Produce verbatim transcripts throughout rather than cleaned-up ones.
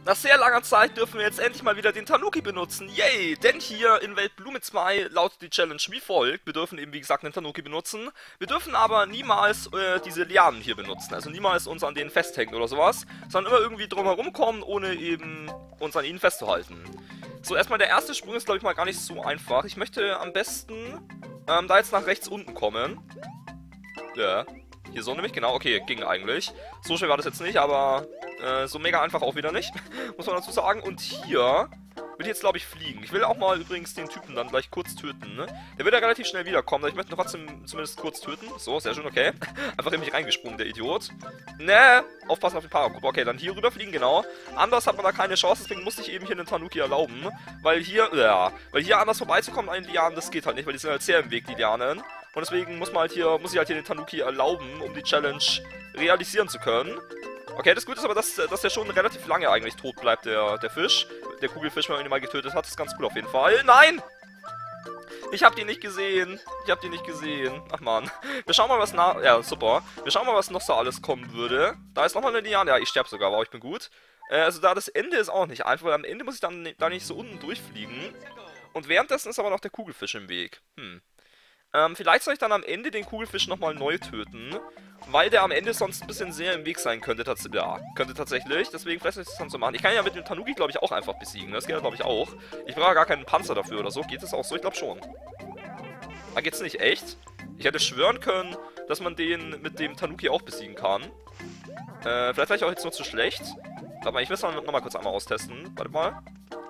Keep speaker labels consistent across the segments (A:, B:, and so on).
A: Nach sehr langer Zeit dürfen wir jetzt endlich mal wieder den Tanuki benutzen. Yay! Denn hier in Welt Blume zwei lautet die Challenge wie folgt. Wir dürfen eben, wie gesagt, den Tanuki benutzen. Wir dürfen aber niemals äh, diese Lianen hier benutzen. Also niemals uns an denen festhängen oder sowas. Sondern immer irgendwie drumherum kommen, ohne eben uns an ihnen festzuhalten. So, erstmal der erste Sprung ist, glaube ich, mal gar nicht so einfach. Ich möchte am besten ähm, da jetzt nach rechts unten kommen. Ja. Hier so nämlich, genau, okay, ging eigentlich. So schwer war das jetzt nicht, aber äh, so mega einfach auch wieder nicht, muss man dazu sagen. Und hier will ich jetzt, glaube ich, fliegen. Ich will auch mal übrigens den Typen dann gleich kurz töten, ne? Der wird ja relativ schnell wiederkommen, ich möchte ihn trotzdem zumindest kurz töten. So, sehr schön, okay. Einfach in mich reingesprungen, der Idiot. Ne, aufpassen auf den Paragruppe. Okay, dann hier rüberfliegen, genau. Anders hat man da keine Chance, deswegen musste ich eben hier einen Tanuki erlauben. Weil hier, ja, weil hier anders vorbeizukommen an den Lianen, das geht halt nicht, weil die sind halt sehr im Weg, die Lianen. Und deswegen muss man halt hier, muss ich halt hier den Tanuki erlauben, um die Challenge realisieren zu können. Okay, das Gute ist aber, dass, dass der schon relativ lange eigentlich tot bleibt, der, der Fisch. Der Kugelfisch, wenn man ihn mal getötet hat, ist ganz gut auf jeden Fall. Nein! Ich hab die nicht gesehen. Ich hab die nicht gesehen. Ach man. Wir schauen mal, was nach... Ja, super. Wir schauen mal, was noch so alles kommen würde. Da ist nochmal eine Liane. Ja, ich sterbe sogar, aber ich bin gut. Äh, also da das Ende ist auch nicht einfach, weil am Ende muss ich dann da nicht so unten durchfliegen. Und währenddessen ist aber noch der Kugelfisch im Weg. Hm. Ähm, vielleicht soll ich dann am Ende den Kugelfisch nochmal neu töten, weil der am Ende sonst ein bisschen sehr im Weg sein könnte, tats ja, könnte tatsächlich. Deswegen vielleicht soll ich das dann so machen. Ich kann ja mit dem Tanuki, glaube ich, auch einfach besiegen. Das geht ja, glaube ich, auch. Ich brauche gar keinen Panzer dafür oder so. Geht das auch so? Ich glaube schon. Ah, geht's nicht echt? Ich hätte schwören können, dass man den mit dem Tanuki auch besiegen kann. Äh, vielleicht war ich auch jetzt nur zu schlecht. Warte mal, ich will es nochmal kurz einmal austesten. Warte mal.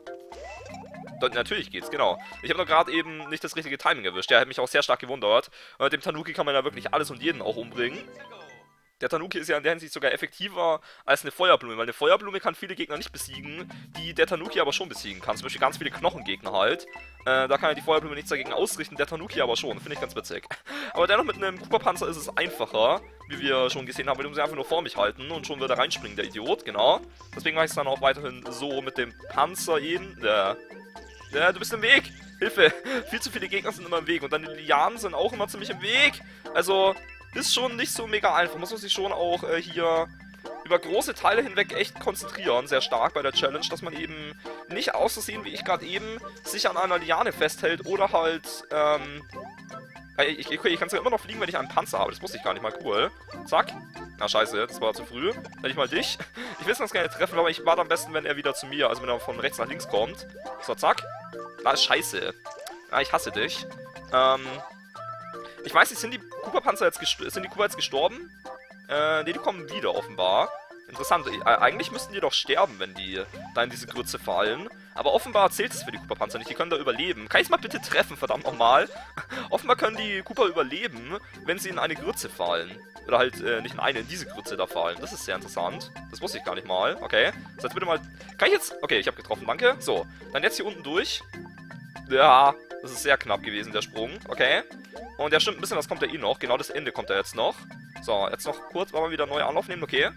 A: Natürlich geht's, genau. Ich habe nur gerade eben nicht das richtige Timing erwischt. Der hat mich auch sehr stark gewundert. Und mit dem Tanuki kann man ja wirklich alles und jeden auch umbringen. Der Tanuki ist ja in der Hinsicht sogar effektiver als eine Feuerblume, weil eine Feuerblume kann viele Gegner nicht besiegen, die der Tanuki aber schon besiegen kann. Zum Beispiel ganz viele Knochengegner halt. Äh, da kann ja die Feuerblume nichts dagegen ausrichten, der Tanuki aber schon. Finde ich ganz witzig. Aber dennoch mit einem Koopa-Panzer ist es einfacher, wie wir schon gesehen haben, weil du musst einfach nur vor mich halten und schon wird er reinspringen, der Idiot, genau. Deswegen mache ich es dann auch weiterhin so mit dem Panzer eben. Der Ja, du bist im Weg. Hilfe. Viel zu viele Gegner sind immer im Weg. Und dann die Lianen sind auch immer ziemlich im Weg. Also, ist schon nicht so mega einfach. Muss man sich schon auch äh, hier über große Teile hinweg echt konzentrieren. Sehr stark bei der Challenge, dass man eben nicht auszusehen, wie ich gerade eben, sich an einer Liane festhält oder halt, ähm... Ich, ich, ich kann ja immer noch fliegen, wenn ich einen Panzer habe. Das wusste ich gar nicht mal. Cool. Zack. Na, scheiße. Das war zu früh. Hätte ich mal dich. Ich will es ganz gerne treffen, aber ich warte am besten, wenn er wieder zu mir, also wenn er von rechts nach links kommt. So, zack. Na, scheiße. Na, ich hasse dich. Ähm... Ich weiß nicht, sind die Koopa-Panzer jetzt, sind die Koopa jetzt gestorben? Äh, ne, die kommen wieder offenbar. Interessant. Äh, eigentlich müssten die doch sterben, wenn die da in diese Grütze fallen. Aber offenbar zählt es für die Koopa-Panzer nicht. Die können da überleben. Kann ich es mal bitte treffen, verdammt nochmal? Offenbar können die Koopa überleben, wenn sie in eine Grütze fallen. Oder halt äh, nicht in eine, in diese Grütze da fallen. Das ist sehr interessant. Das wusste ich gar nicht mal. Okay. Das heißt, bitte mal... Kann ich jetzt... Okay, ich habe getroffen, danke. So, dann jetzt hier unten durch. Ja, das ist sehr knapp gewesen, der Sprung. Okay. Und ja, stimmt ein bisschen, das kommt ja eh noch. Genau das Ende kommt ja jetzt noch. So, jetzt noch kurz, wollen wir wieder neu Anlauf nehmen, okay.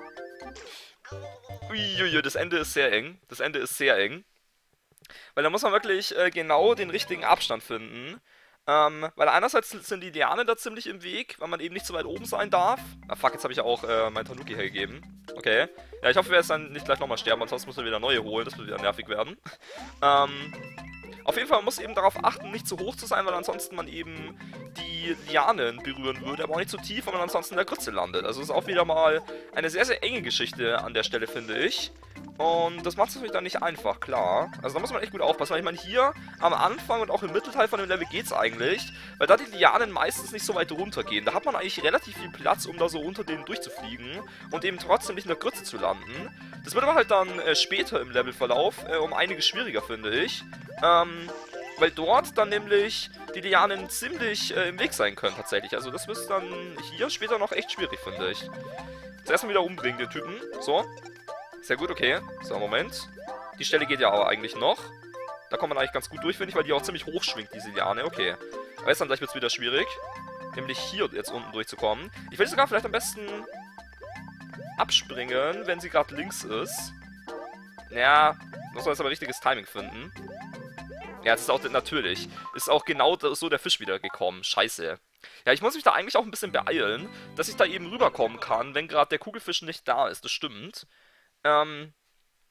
A: Uiuiui, das Ende ist sehr eng. Das Ende ist sehr eng. Weil da muss man wirklich äh, genau den richtigen Abstand finden. Ähm, weil einerseits sind die Lianen da ziemlich im Weg, weil man eben nicht so weit oben sein darf. Ah, fuck, jetzt habe ich ja auch äh, mein Tanuki hergegeben. Okay. Ja, ich hoffe, wir werden dann nicht gleich nochmal sterben, ansonsten müssen wir wieder neue holen. Das wird wieder nervig werden. ähm... Auf jeden Fall muss eben darauf achten, nicht zu hoch zu sein, weil ansonsten man eben die Lianen berühren würde, aber auch nicht zu tief, weil man ansonsten in der Grütze landet. Also ist auch wieder mal eine sehr, sehr enge Geschichte an der Stelle, finde ich. Und das macht es natürlich dann nicht einfach, klar. Also da muss man echt gut aufpassen, weil ich meine, hier am Anfang und auch im Mittelteil von dem Level geht es eigentlich, weil da die Lianen meistens nicht so weit runtergehen. Da hat man eigentlich relativ viel Platz, um da so unter denen durchzufliegen und eben trotzdem nicht in der Grütze zu landen. Das wird aber halt dann äh, später im Levelverlauf äh, um einiges schwieriger, finde ich. Ähm, weil dort dann nämlich die Lianen ziemlich äh, im Weg sein können, tatsächlich. Also das ist dann hier später noch echt schwierig, finde ich. Zuerst mal wieder umbringen, den Typen. So. Sehr gut, okay. So, Moment. Die Stelle geht ja aber eigentlich noch. Da kommt man eigentlich ganz gut durch, finde ich, weil die auch ziemlich hoch schwingt, diese Liane. Okay. Aber jetzt dann gleich wird es wieder schwierig. Nämlich hier jetzt unten durchzukommen. Ich will sogar vielleicht am besten abspringen, wenn sie gerade links ist. Ja, muss man jetzt aber richtiges Timing finden. Ja, es ist auch natürlich. Ist auch genau so der Fisch wieder gekommen. Scheiße. Ja, ich muss mich da eigentlich auch ein bisschen beeilen, dass ich da eben rüberkommen kann, wenn gerade der Kugelfisch nicht da ist. Das stimmt. Ähm,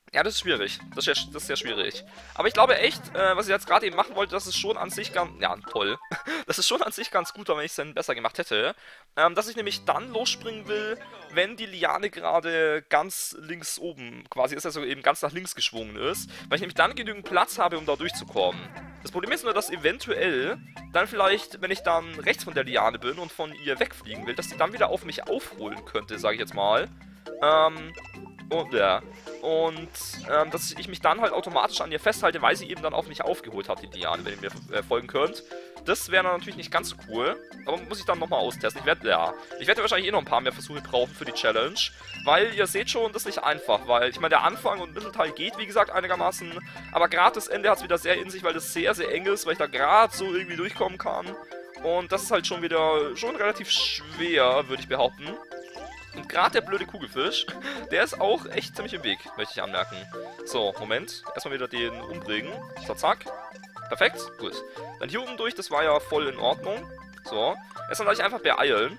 A: Ja, das ist schwierig. Das ist, ja, das ist sehr schwierig. Aber ich glaube echt, äh, was ich jetzt gerade eben machen wollte, das ist schon an sich ganz... Ja, toll. Das ist schon an sich ganz gut, wenn ich es dann besser gemacht hätte. Ähm, dass ich nämlich dann losspringen will, wenn die Liane gerade ganz links oben quasi ist, also eben ganz nach links geschwungen ist. Weil ich nämlich dann genügend Platz habe, um da durchzukommen. Das Problem ist nur, dass eventuell dann vielleicht, wenn ich dann rechts von der Liane bin und von ihr wegfliegen will, dass die dann wieder auf mich aufholen könnte, sage ich jetzt mal. Ähm... Und ja, und ähm, dass ich mich dann halt automatisch an ihr festhalte, weil sie eben dann auf mich aufgeholt hat, die Liane, wenn ihr mir äh, folgen könnt. Das wäre dann natürlich nicht ganz so cool, aber muss ich dann nochmal austesten. Ich werde, ja, ich werde wahrscheinlich eh noch ein paar mehr Versuche brauchen für die Challenge, weil ihr seht schon, das ist nicht einfach, weil ich meine, der Anfang und Mittelteil geht, wie gesagt, einigermaßen, aber gerade das Ende hat es wieder sehr in sich, weil das sehr, sehr eng ist, weil ich da gerade so irgendwie durchkommen kann. Und das ist halt schon wieder, schon relativ schwer, würde ich behaupten. Und gerade der blöde Kugelfisch, der ist auch echt ziemlich im Weg, möchte ich anmerken. So, Moment. Erstmal wieder den umbringen. So, zack. Perfekt. Gut. Dann hier oben durch, das war ja voll in Ordnung. So. Erstmal gleich einfach beeilen.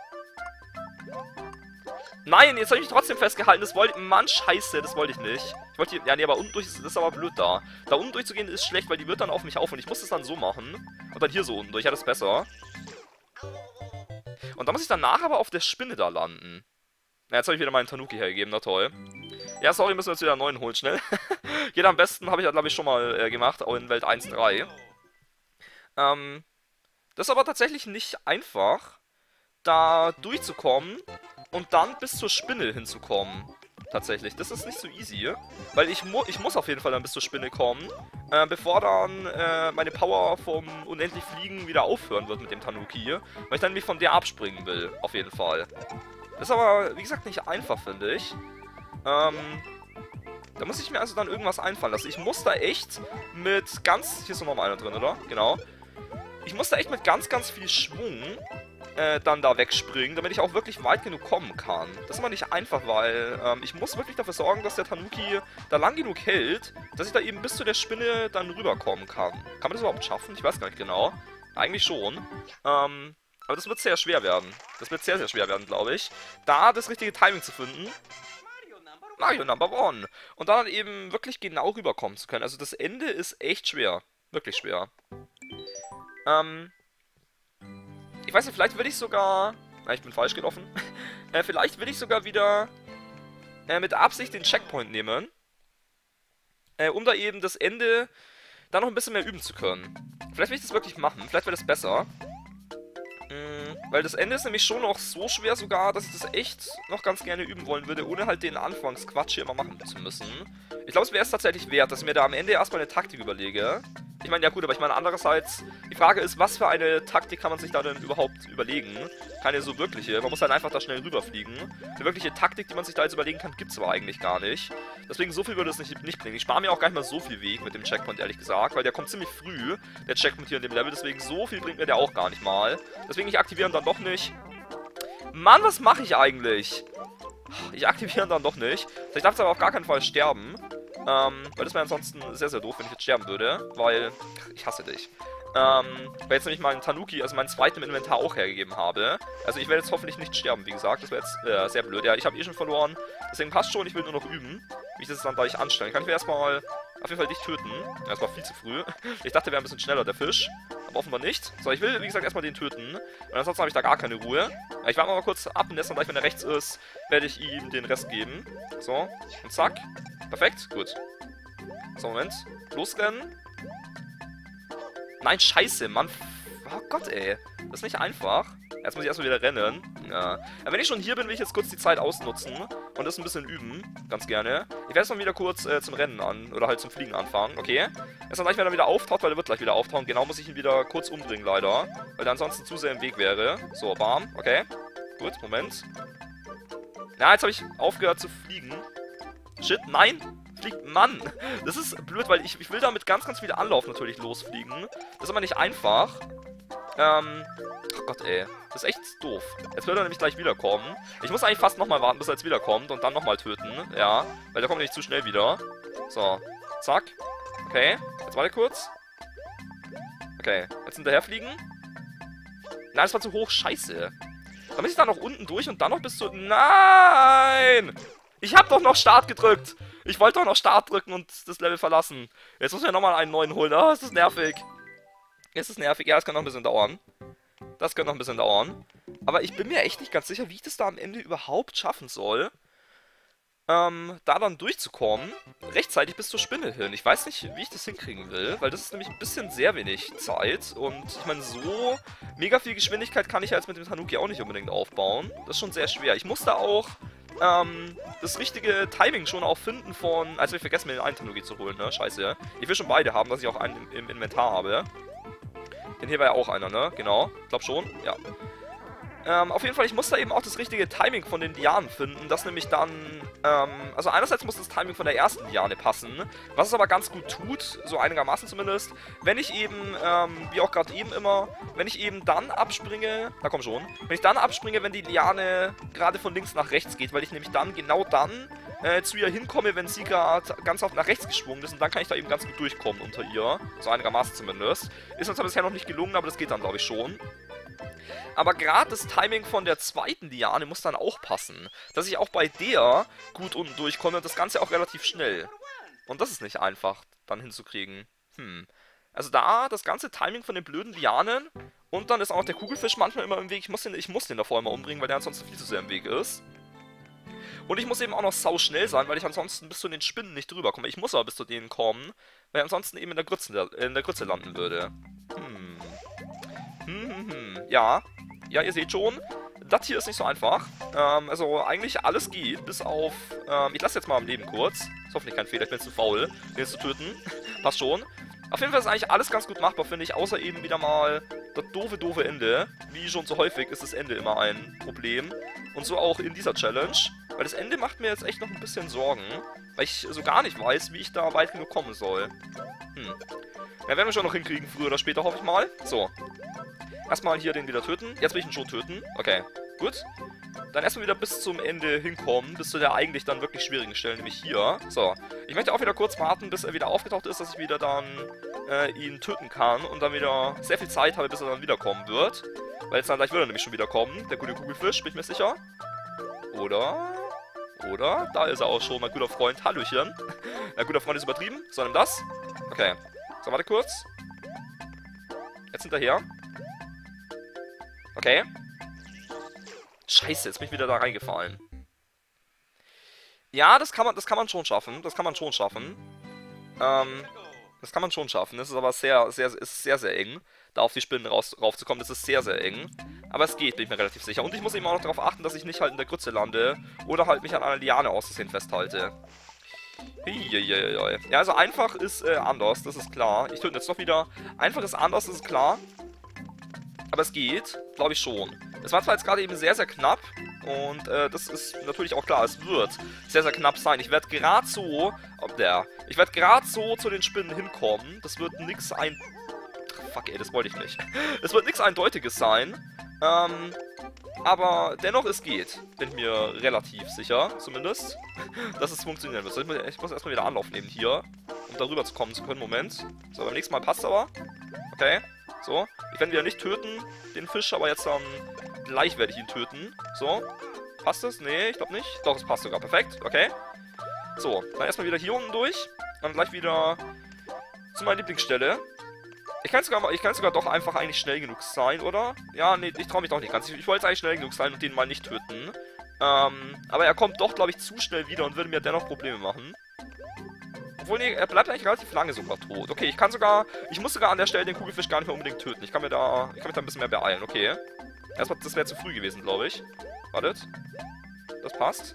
A: Nein, jetzt habe ich mich trotzdem festgehalten. Das wollte... Mann, scheiße, das wollte ich nicht. Ich wollte hier... Ja, nee, aber unten durch, das ist aber blöd da. Da unten durchzugehen ist schlecht, weil die wird dann auf mich auf. Und ich muss das dann so machen. Und dann hier so unten durch. Ja, das ist besser. Und dann muss ich danach aber auf der Spinne da landen. Ja, jetzt habe ich wieder meinen Tanuki hergegeben, na toll. Ja, sorry, müssen wir jetzt wieder einen neuen holen, schnell. Geht am besten, habe ich ja, glaube ich, schon mal äh, gemacht, auch in Welt eins Punkt drei. Ähm, das ist aber tatsächlich nicht einfach, da durchzukommen und dann bis zur Spinne hinzukommen. Tatsächlich, das ist nicht so easy, weil ich, mu ich muss auf jeden Fall dann bis zur Spinne kommen, äh, bevor dann äh, meine Power vom unendlich Fliegen wieder aufhören wird mit dem Tanuki, weil ich dann nämlich von der abspringen will, auf jeden Fall. Das ist aber, wie gesagt, nicht einfach, finde ich. Ähm, da muss ich mir also dann irgendwas einfallen lassen. Ich muss da echt mit ganz... Hier ist noch mal einer drin, oder? Genau. Ich muss da echt mit ganz, ganz viel Schwung äh, dann da wegspringen, damit ich auch wirklich weit genug kommen kann. Das ist aber nicht einfach, weil ähm, ich muss wirklich dafür sorgen, dass der Tanuki da lang genug hält, dass ich da eben bis zu der Spinne dann rüberkommen kann. Kann man das überhaupt schaffen? Ich weiß gar nicht genau. Eigentlich schon. Ähm... Aber das wird sehr schwer werden. Das wird sehr, sehr schwer werden, glaube ich. Da das richtige Timing zu finden. Mario Number One. Und dann eben wirklich genau rüberkommen zu können. Also das Ende ist echt schwer. Wirklich schwer. Ähm. Ich weiß nicht, vielleicht will ich sogar... Na, ich bin falsch gelaufen. äh, vielleicht will ich sogar wieder äh, mit Absicht den Checkpoint nehmen. Äh, um da eben das Ende dann noch ein bisschen mehr üben zu können. Vielleicht will ich das wirklich machen. Vielleicht wäre das besser. Weil das Ende ist nämlich schon noch so schwer sogar, dass ich das echt noch ganz gerne üben wollen würde, ohne halt den Anfangsquatsch hier immer machen zu müssen. Ich glaube, es wäre es tatsächlich wert, dass ich mir da am Ende erstmal eine Taktik überlege. Ich meine, ja gut, aber ich meine andererseits, die Frage ist, was für eine Taktik kann man sich da denn überhaupt überlegen? Keine so wirkliche, man muss halt einfach da schnell rüberfliegen. Eine wirkliche Taktik, die man sich da jetzt überlegen kann, gibt es aber eigentlich gar nicht. Deswegen, so viel würde es nicht, nicht bringen. Ich spare mir auch gar nicht mal so viel Weg mit dem Checkpoint, ehrlich gesagt, weil der kommt ziemlich früh, der Checkpoint hier in dem Level, deswegen so viel bringt mir der auch gar nicht mal. Deswegen, ich aktiviere ihn dann doch nicht. Mann, was mache ich eigentlich? Ich aktiviere ihn dann doch nicht. Ich darf jetzt aber auf gar keinen Fall sterben. Ähm, weil das wäre ansonsten sehr, sehr doof, wenn ich jetzt sterben würde, weil ich hasse dich. Ähm, weil jetzt nämlich meinen Tanuki, also meinen zweiten im Inventar auch hergegeben habe. Also ich werde jetzt hoffentlich nicht sterben, wie gesagt, das wäre jetzt äh, sehr blöd. Ja, ich habe eh schon verloren, deswegen passt schon, ich will nur noch üben, wie ich das dann gleich anstellen kann. Ich will erstmal auf jeden Fall dich töten. Ja, das war viel zu früh. Ich dachte, der wäre ein bisschen schneller, der Fisch. Aber offenbar nicht. So, ich will, wie gesagt, erstmal den töten. Und ansonsten habe ich da gar keine Ruhe. Ich warte mal kurz ab und erst dann gleich, wenn er rechts ist, werde ich ihm den Rest geben. So, und zack. Perfekt, gut. So, Moment. Losrennen. Nein, scheiße, Mann. Oh Gott, ey. Das ist nicht einfach. Jetzt muss ich erstmal wieder rennen. Ja. Aber wenn ich schon hier bin, will ich jetzt kurz die Zeit ausnutzen und das ein bisschen üben. Ganz gerne. Ich werde jetzt mal wieder kurz äh, zum Rennen an, oder halt zum Fliegen anfangen, okay? Erst dann gleich, wenn er wieder auftaucht, weil er wird gleich wieder auftauchen. Genau muss ich ihn wieder kurz umbringen, leider. Weil er ansonsten zu sehr im Weg wäre. So, bam, okay. Gut, Moment. Na, jetzt habe ich aufgehört zu fliegen. Shit, nein! Fliegt, Mann! Das ist blöd, weil ich, ich will da mit ganz, ganz viel Anlauf natürlich losfliegen. Das ist aber nicht einfach. Ähm, oh Gott, ey. Das ist echt doof. Jetzt wird er nämlich gleich wiederkommen. Ich muss eigentlich fast nochmal warten, bis er jetzt wiederkommt und dann nochmal töten. Ja, weil der kommt nicht zu schnell wieder. So, zack. Okay, jetzt warte kurz. Okay, jetzt hinterher fliegen. Nein, das war zu hoch, scheiße. Da muss ich da noch unten durch und dann noch bis zu... Nein! Ich hab doch noch Start gedrückt! Ich wollte doch noch Start drücken und das Level verlassen. Jetzt muss ich ja nochmal einen neuen holen. Ah, ist das nervig. Ist das nervig? Ja, das kann noch ein bisschen dauern. Das könnte noch ein bisschen dauern. Aber ich bin mir echt nicht ganz sicher, wie ich das da am Ende überhaupt schaffen soll. Ähm, da dann durchzukommen, rechtzeitig bis zur Spinne hin. Ich weiß nicht, wie ich das hinkriegen will, weil das ist nämlich ein bisschen sehr wenig Zeit. Und ich meine, so mega viel Geschwindigkeit kann ich ja jetzt mit dem Tanuki auch nicht unbedingt aufbauen. Das ist schon sehr schwer. Ich muss da auch ähm, das richtige Timing schon auch finden von... Also ich vergesse mir den einen Tanuki zu holen, ne? Scheiße. Ich will schon beide haben, dass ich auch einen im, im Inventar habe. Den hier war ja auch einer, ne? Genau. Ich glaube schon. Ja. Ähm, auf jeden Fall, ich muss da eben auch das richtige Timing von den Lianen finden, das nämlich dann, ähm, also einerseits muss das Timing von der ersten Liane passen, was es aber ganz gut tut, so einigermaßen zumindest, wenn ich eben, ähm, wie auch gerade eben immer, wenn ich eben dann abspringe, na komm schon, wenn ich dann abspringe, wenn die Liane gerade von links nach rechts geht, weil ich nämlich dann, genau dann, äh, zu ihr hinkomme, wenn sie gerade ganz oft nach rechts geschwungen ist und dann kann ich da eben ganz gut durchkommen unter ihr, so einigermaßen zumindest. Ist uns aber bisher noch nicht gelungen, aber das geht dann, glaube ich, schon. Aber gerade das Timing von der zweiten Liane muss dann auch passen. Dass ich auch bei der gut unten durchkomme und das Ganze auch relativ schnell. Und das ist nicht einfach dann hinzukriegen. Hm. Also da das ganze Timing von den blöden Lianen und dann ist auch der Kugelfisch manchmal immer im Weg. Ich muss den, ich muss den davor immer umbringen, weil der ansonsten viel zu sehr im Weg ist. Und ich muss eben auch noch sau schnell sein, weil ich ansonsten bis zu den Spinnen nicht drüber komme. Ich muss aber bis zu denen kommen, weil ich ansonsten eben in der Grütze, in der Grütze landen würde. Hm. Hm, hm, hm. Ja. Ja, ihr seht schon, das hier ist nicht so einfach. Ähm, also eigentlich alles geht, bis auf... Ähm, ich lasse jetzt mal am Leben kurz. Ist hoffentlich kein Fehler, ich bin zu faul, den jetzt zu töten. Passt schon. Auf jeden Fall ist eigentlich alles ganz gut machbar, finde ich, außer eben wieder mal das doofe, doofe Ende. Wie schon so häufig ist das Ende immer ein Problem. Und so auch in dieser Challenge. Weil das Ende macht mir jetzt echt noch ein bisschen Sorgen. Weil ich so gar nicht weiß, wie ich da weit genug kommen soll. Hm. Ja, werden wir schon noch hinkriegen, früher oder später, hoffe ich mal. So. Erstmal hier den wieder töten. Jetzt will ich ihn schon töten. Okay, gut. Dann erstmal wieder bis zum Ende hinkommen, bis zu der eigentlich dann wirklich schwierigen Stelle, nämlich hier. So, ich möchte auch wieder kurz warten, bis er wieder aufgetaucht ist, dass ich wieder dann äh, ihn töten kann und dann wieder sehr viel Zeit habe, bis er dann wiederkommen wird. Weil jetzt dann gleich wird er nämlich schon wieder kommen, der gute Kugelfisch, bin ich mir sicher. Oder... Oder? Da ist er auch schon, mein guter Freund. Hallöchen. Mein guter Freund ist übertrieben. So, nimm das. Okay. So, warte kurz. Jetzt hinterher. Okay. Scheiße, jetzt bin ich wieder da reingefallen. Ja, das kann man, das kann man schon schaffen. Das kann man schon schaffen. Ähm, das kann man schon schaffen. Das ist aber sehr, sehr, ist sehr, sehr eng, da auf die Spinnen raus, raufzukommen. Das ist sehr, sehr eng. Aber es geht, bin ich mir relativ sicher. Und ich muss eben auch noch darauf achten, dass ich nicht halt in der Grütze lande oder halt mich an einer Liane aus Versehen festhalte. Hihihihi. Ja, also einfach ist äh, anders, das ist klar. Ich töte jetzt noch wieder. Einfach ist anders, das ist klar. Aber es geht, glaube ich schon. Es war zwar jetzt gerade eben sehr, sehr knapp. Und äh, das ist natürlich auch klar, es wird sehr, sehr knapp sein. Ich werde gerade so, ob der, ich werde gerade so zu den Spinnen hinkommen. Das wird nix ein... Fuck ey, das wollte ich nicht. Es wird nichts Eindeutiges sein. Ähm, aber dennoch, es geht. Bin mir relativ sicher, zumindest, dass es funktionieren wird. Ich muss, ich muss erstmal wieder Anlauf nehmen hier, um darüber zu kommen zu können. Moment. So, beim nächsten Mal passt aber. Okay. So. Ich werde ihn wieder nicht töten, den Fisch, aber jetzt dann gleich werde ich ihn töten. So. Passt das? Nee, ich glaube nicht. Doch, es passt sogar. Perfekt. Okay. So, dann erstmal wieder hier unten durch. Dann gleich wieder zu meiner Lieblingsstelle. Ich kann sogar, ich kann sogar doch einfach eigentlich schnell genug sein, oder? Ja, nee, ich traue mich doch nicht ganz. Ich, ich wollte eigentlich schnell genug sein und den mal nicht töten. Ähm, aber er kommt doch, glaube ich, zu schnell wieder und würde mir dennoch Probleme machen. Obwohl, nee, er bleibt eigentlich relativ lange sogar tot. Okay, ich kann sogar, ich muss sogar an der Stelle den Kugelfisch gar nicht mehr unbedingt töten. Ich kann mir da, ich kann mich da ein bisschen mehr beeilen, okay. Erstmal, das wäre zu früh gewesen, glaube ich. Wartet. Das passt.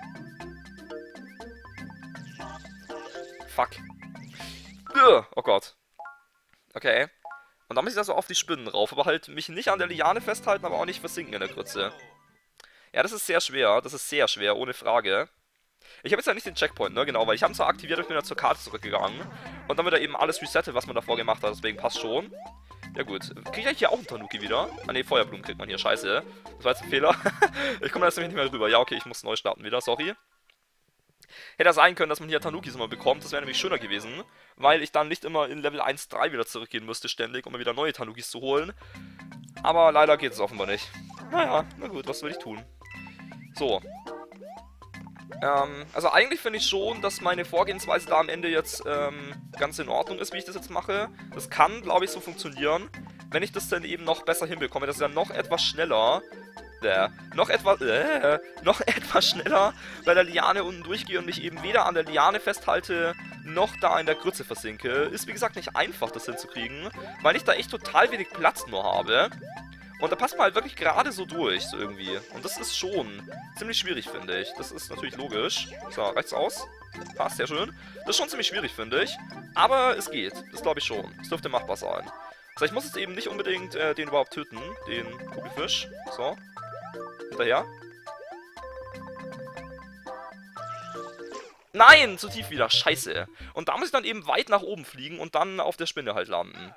A: Fuck. Ugh, oh Gott. Okay. Und dann muss ich da so auf die Spinnen rauf, aber halt mich nicht an der Liane festhalten, aber auch nicht versinken in der Grütze. Ja, das ist sehr schwer, das ist sehr schwer, ohne Frage. Ich habe jetzt ja nicht den Checkpoint, ne, genau, weil ich habe ihn zwar aktiviert, ich bin dann zur Karte zurückgegangen. Und dann wird er eben alles resettet, was man davor gemacht hat, deswegen passt schon. Ja gut, kriege ich eigentlich hier auch einen Tanuki wieder? Ah ne, Feuerblumen kriegt man hier, scheiße. Das war jetzt ein Fehler. Ich komme da jetzt nämlich nicht mehr rüber. Ja, okay, ich muss neu starten wieder, sorry. Hätte ja sein können, dass man hier Tanukis immer bekommt, das wäre nämlich schöner gewesen, weil ich dann nicht immer in Level eins Punkt drei wieder zurückgehen müsste ständig, um mir wieder neue Tanukis zu holen. Aber leider geht es offenbar nicht. Naja, na gut, was will ich tun? So. Ähm, also eigentlich finde ich schon, dass meine Vorgehensweise da am Ende jetzt ähm, ganz in Ordnung ist, wie ich das jetzt mache. Das kann, glaube ich, so funktionieren, wenn ich das dann eben noch besser hinbekomme. Das ist ja noch etwas schneller. Äh, noch etwas, äh, noch etwas schneller bei der Liane unten durchgehe und mich eben weder an der Liane festhalte, noch da in der Grütze versinke. Ist, wie gesagt, nicht einfach, das hinzukriegen, weil ich da echt total wenig Platz nur habe. Und da passt man halt wirklich gerade so durch, so irgendwie. Und das ist schon ziemlich schwierig, finde ich. Das ist natürlich logisch. So, rechts aus. Passt, sehr schön. Das ist schon ziemlich schwierig, finde ich. Aber es geht. Das glaube ich schon. Es dürfte machbar sein. So, ich muss jetzt eben nicht unbedingt äh, den überhaupt töten. Den Kugelfisch. So. Hinterher. Nein, zu tief wieder. Scheiße. Und da muss ich dann eben weit nach oben fliegen und dann auf der Spinne halt landen.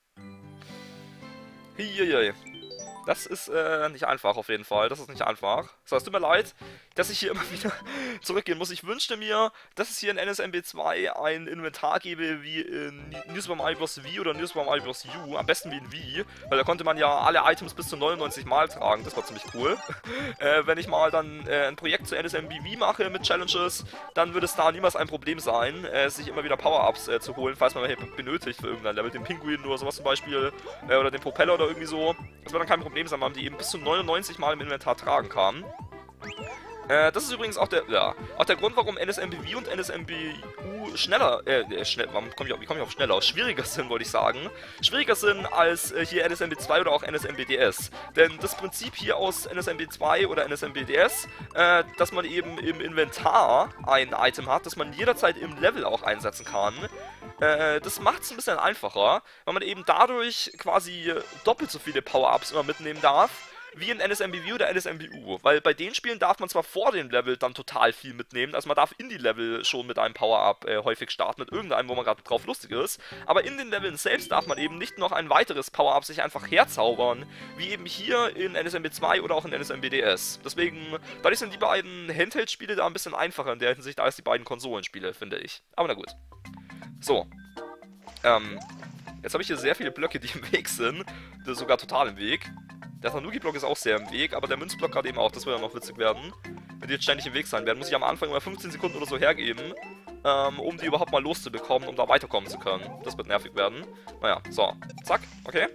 A: Hihihi. Das ist äh, nicht einfach auf jeden Fall. Das ist nicht einfach. So, es tut mir leid, dass ich hier immer wieder zurückgehen muss. Ich wünschte mir, dass es hier in N S M B zwei ein Inventar gäbe wie in New Super Mario Bros. V oder New Super Mario Bros. U. Am besten wie in V, weil da konnte man ja alle Items bis zu neunundneunzig Mal tragen. Das war ziemlich cool. äh, wenn ich mal dann äh, ein Projekt zu N S M B V mache mit Challenges, dann würde es da niemals ein Problem sein, äh, sich immer wieder Power-Ups äh, zu holen, falls man welche benötigt für irgendein Level. Den Pinguin oder sowas zum Beispiel, äh, oder den Propeller oder irgendwie so. Das wäre dann kein Problem sein, weil man die eben bis zu neunundneunzig Mal im Inventar tragen kann. Äh, das ist übrigens auch der, ja, auch der Grund, warum N S M B V und N S M B U schneller, äh, äh schnell, warum komm ich auf, wie komme ich auf schneller? Schwieriger sind, wollte ich sagen. Schwieriger sind als äh, hier N S M B zwei oder auch N S M B D S. Denn das Prinzip hier aus N S M B zwei oder N S M B D S, äh, dass man eben im Inventar ein Item hat, das man jederzeit im Level auch einsetzen kann, äh, das macht es ein bisschen einfacher, weil man eben dadurch quasi doppelt so viele Power-Ups immer mitnehmen darf, wie in N S M B V oder N S M B U, weil bei den Spielen darf man zwar vor dem Level dann total viel mitnehmen, also man darf in die Level schon mit einem Power-Up äh, häufig starten, mit irgendeinem, wo man gerade drauf lustig ist, aber in den Leveln selbst darf man eben nicht noch ein weiteres Power-Up sich einfach herzaubern, wie eben hier in N S M B zwei oder auch in N S M B D S. Deswegen, dadurch sind die beiden Handheld-Spiele da ein bisschen einfacher in der Hinsicht als die beiden Konsolenspiele, finde ich. Aber na gut. So. Ähm, jetzt habe ich hier sehr viele Blöcke, die im Weg sind, das ist sogar total im Weg. Der Tanuki-Block ist auch sehr im Weg, aber der Münzblock gerade eben auch, das wird ja noch witzig werden. Wenn die jetzt ständig im Weg sein werden, muss ich am Anfang immer fünfzehn Sekunden oder so hergeben, ähm, um die überhaupt mal loszubekommen, um da weiterkommen zu können. Das wird nervig werden. Naja, so. Zack, okay.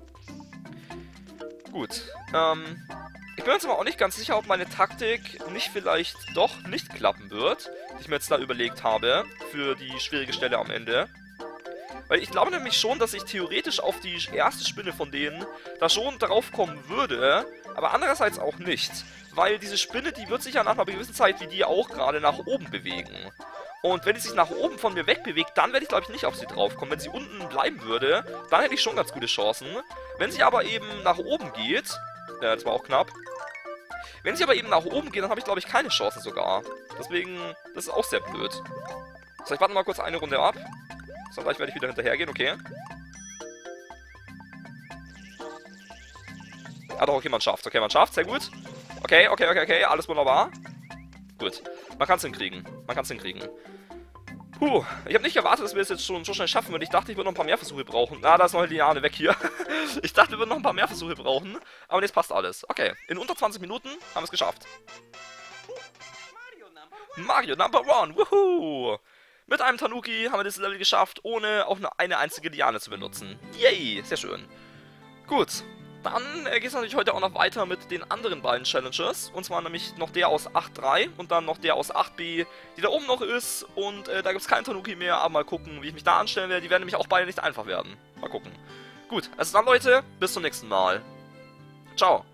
A: Gut. Ähm, ich bin jetzt aber auch nicht ganz sicher, ob meine Taktik nicht vielleicht doch nicht klappen wird, die ich mir jetzt da überlegt habe, für die schwierige Stelle am Ende. Weil ich glaube nämlich schon, dass ich theoretisch auf die erste Spinne von denen da schon drauf kommen würde, aber andererseits auch nicht. Weil diese Spinne, die wird sich ja nach einer gewissen Zeit wie die auch gerade nach oben bewegen. Und wenn die sich nach oben von mir wegbewegt, dann werde ich glaube ich nicht auf sie draufkommen. Wenn sie unten bleiben würde, dann hätte ich schon ganz gute Chancen. Wenn sie aber eben nach oben geht, ja, das war auch knapp. Wenn sie aber eben nach oben geht, dann habe ich glaube ich keine Chancen sogar. Deswegen, das ist auch sehr blöd. So, ich warte mal kurz eine Runde ab. So, gleich werde ich wieder hinterhergehen, okay. Ah doch, okay, man schafft. Okay, man schafft, sehr gut. Okay, okay, okay, okay, alles wunderbar. Gut, man kann es hinkriegen. Man kann es hinkriegen. Puh, ich habe nicht erwartet, dass wir es jetzt schon so schnell schaffen würden. Ich dachte, ich würde noch ein paar mehr Versuche brauchen. Ah, da ist noch eine Liane weg hier. Ich dachte, wir würden noch ein paar mehr Versuche brauchen. Aber jetzt passt alles. Okay, in unter zwanzig Minuten haben wir es geschafft. Mario Number One, wuhu! Mit einem Tanuki haben wir das Level geschafft, ohne auch nur eine einzige Liane zu benutzen. Yay, sehr schön. Gut, dann äh, geht es natürlich heute auch noch weiter mit den anderen beiden Challenges. Und zwar nämlich noch der aus acht drei und dann noch der aus acht B, die da oben noch ist. Und äh, da gibt es keinen Tanuki mehr, aber mal gucken, wie ich mich da anstellen werde. Die werden nämlich auch beide nicht einfach werden. Mal gucken. Gut, also dann Leute, bis zum nächsten Mal. Ciao.